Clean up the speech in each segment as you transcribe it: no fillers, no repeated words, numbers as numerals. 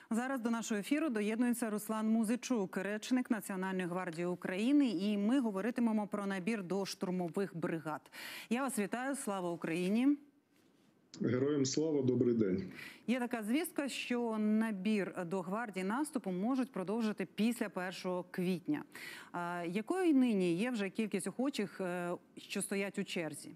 Зараз до нашого ефіру доєднується Руслан Музичук, речник Національної гвардії України, і ми говоритимемо про набір до штурмових бригад. Я вас вітаю, слава Україні! Героям слава, добрий день. Є така звістка, що набір до гвардії наступу можуть продовжити після 1 квітня. Якою нині є вже кількість охочих, що стоять у черзі?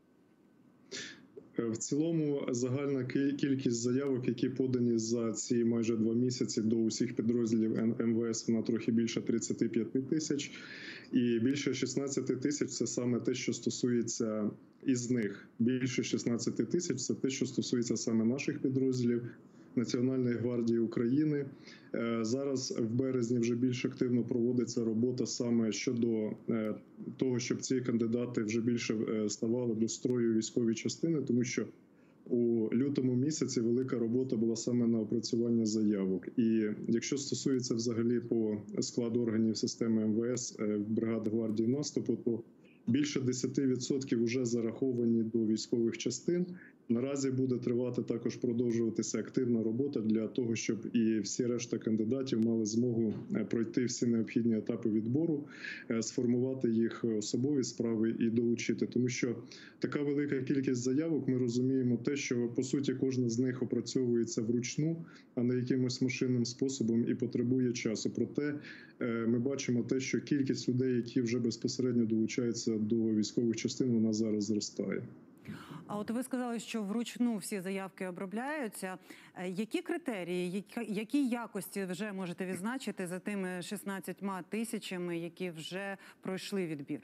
В цілому загальна кількість заявок, які подані за ці майже 2 місяці до усіх підрозділів МВС, вона трохи більше 35 тисяч. І більше 16 тисяч – це саме те, що стосується із них. Більше 16 тисяч – це те, що стосується саме наших підрозділів Національної гвардії України. Зараз в березні вже більш активно проводиться робота саме щодо того, щоб ці кандидати вже більше ставали до строю військової частини, тому що у лютому місяці велика робота була саме на опрацювання заявок. І якщо стосується взагалі по складу органів системи МВС бригади гвардії наступу, то більше 10% вже зараховані до військових частин. Наразі буде тривати також продовжуватися активна робота для того, щоб і всі решта кандидатів мали змогу пройти всі необхідні етапи відбору, сформувати їх особові справи і долучити. Тому що така велика кількість заявок, ми розуміємо те, що по суті кожна з них опрацьовується вручну, а не якимось машинним способом і потребує часу. Проте ми бачимо те, що кількість людей, які вже безпосередньо долучаються до військових частин, вона зараз зростає. А от ви сказали, що вручну всі заявки обробляються. Які критерії, які якості вже можете відзначити за тими 16 тисячами, які вже пройшли відбір?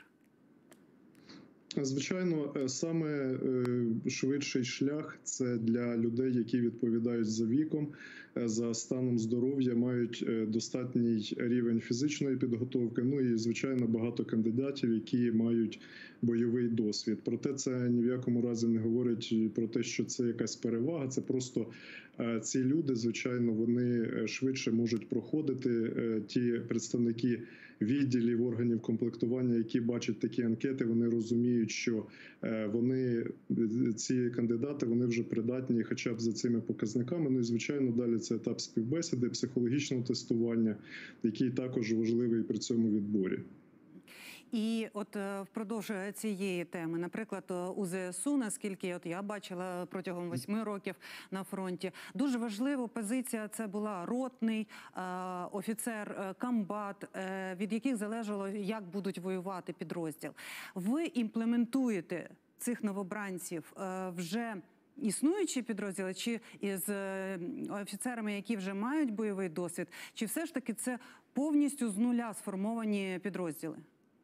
Звичайно, саме швидший шлях – це для людей, які відповідають за віком, за станом здоров'я, мають достатній рівень фізичної підготовки, ну і, звичайно, багато кандидатів, які мають бойовий досвід. Проте це ні в якому разі не говорить про те, що це якась перевага, це просто ці люди, звичайно, вони швидше можуть проходити. Ті представники відділів, органів комплектування, які бачать такі анкети, вони розуміють, що ці кандидати, вони вже придатні хоча б за цими показниками. Ну і, звичайно, далі це етап співбесіди, психологічного тестування, який також важливий при цьому відборі. І от впродовж цієї теми, наприклад, у ЗСУ, наскільки я бачила протягом 8 років на фронті, дуже важлива позиція – це була ротний, офіцер, комбат, від яких залежало, як будуть воювати підрозділ. Ви імплементуєте цих новобранців вже існуючі підрозділи, чи із офіцерами, які вже мають бойовий досвід, чи все ж таки це повністю з нуля сформовані підрозділи?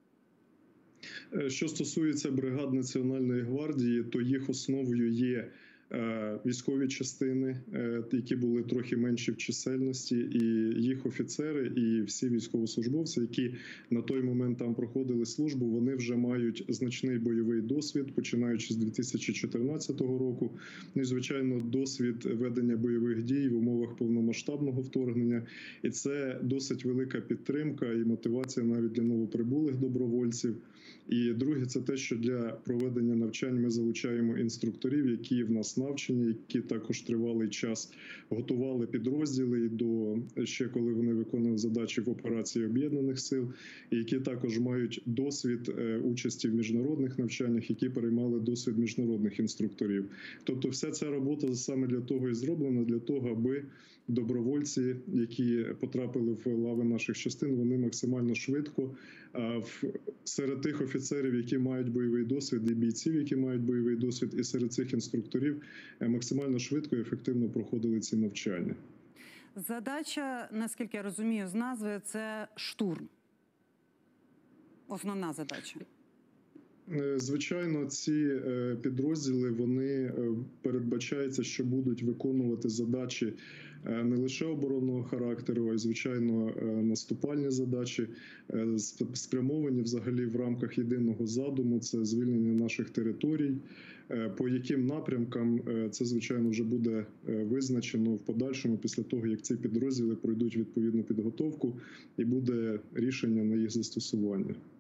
Що стосується бригад Національної гвардії, то їх основою є військові частини, які були трохи менші в чисельності, і їх офіцери, і всі військовослужбовці, які на той момент там проходили службу, вони вже мають значний бойовий досвід, починаючи з 2014 року. Ну і, звичайно, досвід ведення бойових дій в умовах повномасштабного вторгнення. І це досить велика підтримка і мотивація навіть для новоприбулих добровольців. І друге, це те, що для проведення навчань ми залучаємо інструкторів, які в нас навчені, які також тривалий час готували підрозділи до ще коли вони виконували задачі в операції Об'єднаних сил, і які також мають досвід участі в міжнародних навчаннях, які переймали досвід міжнародних інструкторів. Тобто вся ця робота саме для того і зроблена, для того, аби добровольці, які потрапили в лави наших частин, вони максимально швидко серед тих офіцерів, які мають бойовий досвід, і бійців, які мають бойовий досвід, і серед цих інструкторів максимально швидко і ефективно проходили ці навчання. Задача, наскільки я розумію з назви, це штурм. Основна задача. Звичайно, ці підрозділи, вони передбачається, що будуть виконувати задачі не лише оборонного характеру, а й, звичайно, наступальні задачі, спрямовані взагалі в рамках єдиного задуму, це звільнення наших територій. По яким напрямкам це, звичайно, вже буде визначено в подальшому після того, як ці підрозділи пройдуть відповідну підготовку і буде рішення на їх застосування.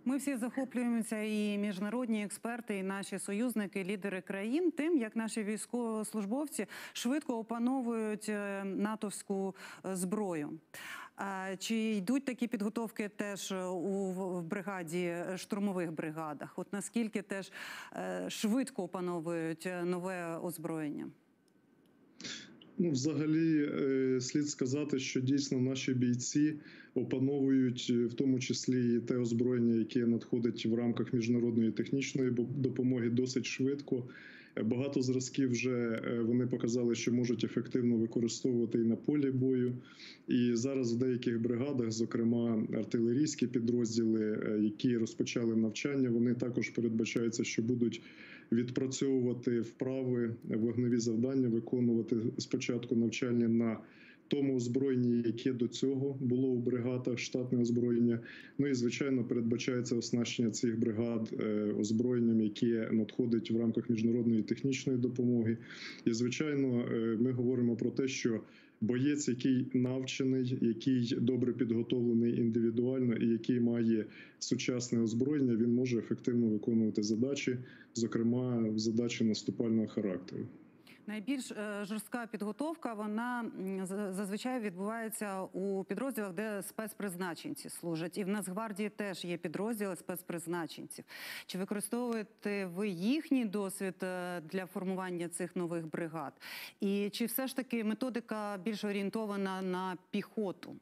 Ми всі захоплюємося, і міжнародні експерти, і наші союзники, лідери країн, тим, як наші військовослужбовці швидко опановують натовську зброю. Чи йдуть такі підготовки теж в бригаді, штурмових бригадах? От наскільки теж швидко опановують нове озброєння? Ну, взагалі, слід сказати, що дійсно наші бійці опановують в тому числі і те озброєння, яке надходить в рамках міжнародної технічної допомоги, досить швидко. Багато зразків вже вони показали, що можуть ефективно використовувати і на полі бою. І зараз в деяких бригадах, зокрема артилерійські підрозділи, які розпочали навчання, вони також передбачаються, що будуть відпрацьовувати вправи, вогневі завдання, виконувати спочатку навчання на тому озброєнні, яке до цього було у бригадах, штатне озброєння. Ну і, звичайно, передбачається оснащення цих бригад озброєнням, яке надходить в рамках міжнародної технічної допомоги. І, звичайно, ми говоримо про те, що боєць, який навчений, який добре підготовлений індивідуально і який має сучасне озброєння, він може ефективно виконувати задачі, зокрема задачі наступального характеру. Найбільш жорстка підготовка, вона зазвичай відбувається у підрозділах, де спецпризначенці служать. І в Нацгвардії теж є підрозділи спецпризначенців. Чи використовуєте ви їхній досвід для формування цих нових бригад? І чи все ж таки методика більш орієнтована на піхоту?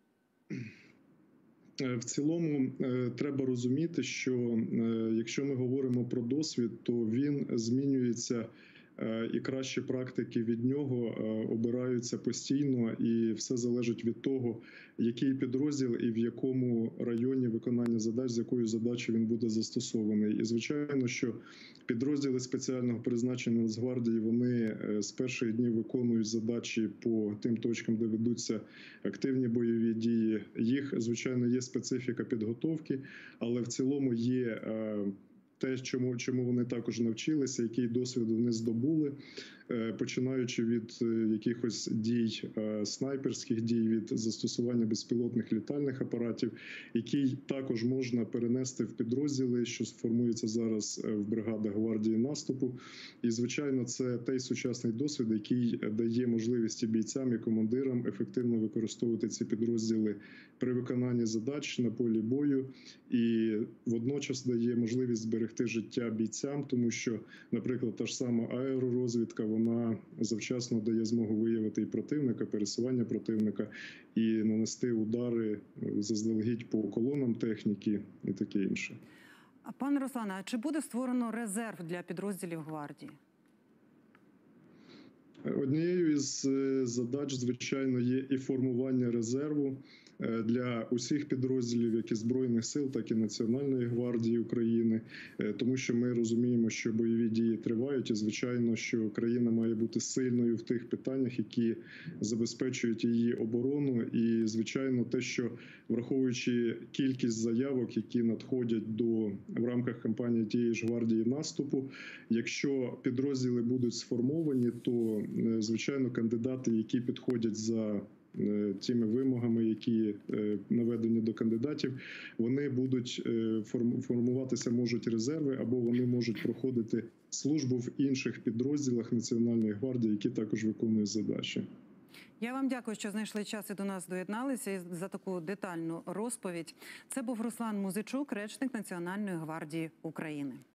В цілому треба розуміти, що якщо ми говоримо про досвід, то він змінюється і кращі практики від нього обираються постійно, і все залежить від того, який підрозділ і в якому районі виконання задач, з якою задачею він буде застосований. І, звичайно, що підрозділи спеціального призначення Нацгвардії, вони з перших днів виконують задачі по тим точкам, де ведуться активні бойові дії. Їх, звичайно, є специфіка підготовки, але в цілому є те, чому вони також навчилися, який досвід вони здобули, починаючи від якихось дій, снайперських дій, від застосування безпілотних літальних апаратів, який також можна перенести в підрозділи, що сформуються зараз в бригадах гвардії наступу. І, звичайно, це той сучасний досвід, який дає можливість і бійцям, і командирам ефективно використовувати ці підрозділи при виконанні задач на полі бою. І водночас дає можливість зберегти життя бійцям, тому що, наприклад, та ж сама аеророзвідка, вона завчасно дає змогу виявити і противника, пересування противника, і нанести удари заздалегідь по колонам техніки і таке інше. Пане Руслане, а чи буде створено резерв для підрозділів гвардії? Однією із задач, звичайно, є і формування резерву для усіх підрозділів, як і Збройних сил, так і Національної гвардії України, тому що ми розуміємо, що бойові дії тривають, і, звичайно, що країна має бути сильною в тих питаннях, які забезпечують її оборону. І, звичайно, те, що, враховуючи кількість заявок, які надходять в рамках кампанії тієї ж гвардії наступу, якщо підрозділи будуть сформовані, то, звичайно, кандидати, які підходять за тими вимогами, які наведені до кандидатів, вони будуть формуватися, можуть резерви, або вони можуть проходити службу в інших підрозділах Національної гвардії, які також виконують задачі. Я вам дякую, що знайшли час і до нас доєдналися, і за таку детальну розповідь. Це був Руслан Музичук, речник Національної гвардії України.